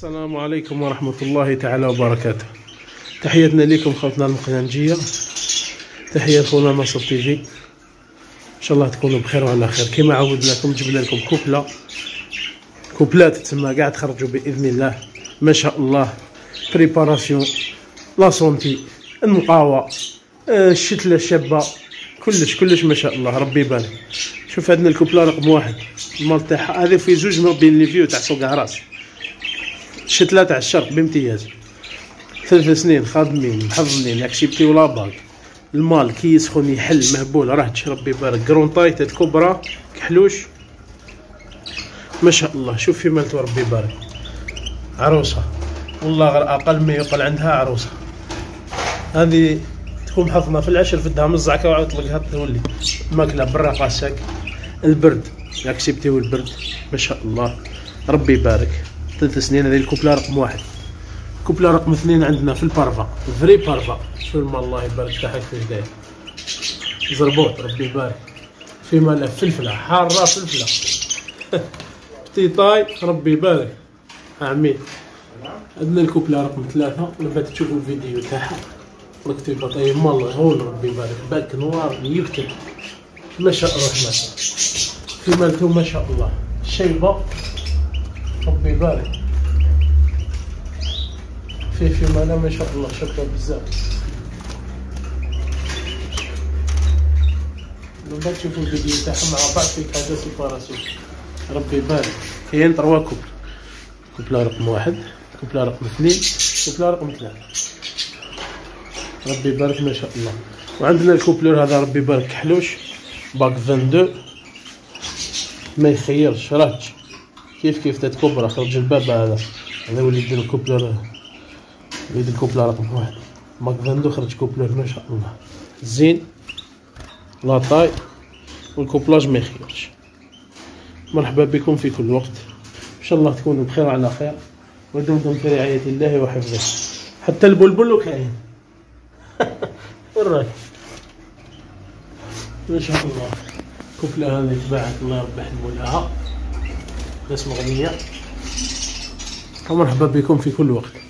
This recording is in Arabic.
السلام عليكم ورحمة الله تعالى وبركاته. تحياتنا لكم خوتنا المقننجية، تحية خونا ناصر تيفي. ان شاء الله تكونوا بخير وعلى خير. كما عودناكم جبنا لكم كوبلات تسمى كاع تخرجوا باذن الله. ما شاء الله، بريباراسيون، لا سونتي، النقاوة، الشتلة الشابة، كلش ما شاء الله. ربي يبارك. شوف عندنا الكوبلا رقم 1 المال تاعها هذا في زوج بين لي فيو تاع سوق عراس، الشتلة تاع الشرق بامتياز. 3 سنين خادمين محضنين اكسبتي ولا باغ. المال كي يسخن يحل مهبول رهج. ربي يبارك. كرونطايت الكبرى كحلوش ما شاء الله. شوف في مالته ربي يبارك. عروسه والله غير اقل ما يقل عندها عروسه. هذه تكون محضنه في العشر في الدهام الزعكه وعاد تطلقها تولي ماكله برا قاسك. البرد اكسبتي والبرد ما شاء الله. ربي يبارك. 3 سنين. هذه الكوبلا رقم 1. كوبلا رقم 2 عندنا في البارفا، فري بارفا. شو المال الله يبارك تاعك في داير زربوط. ربي يبارك. في ماله فلفله حاره، فلفله بتيطاي. ربي يبارك. عمي عندنا الكوبلا رقم 3. لما تشوفوا الفيديو تاعها ركتي بطاية مال هون. ربي يبارك. باك نوار يكتب ما شاء الرحمن. في مالته ما شاء الله شيبه. ربي يبارك. في ماله ما شاء الله شابه بزاف. لما تشوفوا الفيديو تاعها مع بعض في كذا سيباراسيون. ربي يبارك. كاين 3 كوبل. كوبلا رقم 1، كوبلا رقم 2، كوبلا رقم 3. ربي يبارك ما شاء الله. وعندنا الكوبلور هذا ربي يبارك كحلوش باك 22 ما يخيرش راج كيف تتكبر. خرج الباب هذا وليد يدير الكوبلور، وليد الكوبلا رقم 1 باك 22 خرج كوبلور ما شاء الله زين. لاطاي والكوبلاج ما يخيرش. مرحبا بكم في كل وقت. ان شاء الله تكونوا بخير وعلى خير، ودمتم في رعاية الله وحفظه. حتى البلبل كاين وراك ما شاء الله. كوبلا هذه تباعت الله يربح لها ناس مغنية. ومرحبا بكم في كل وقت.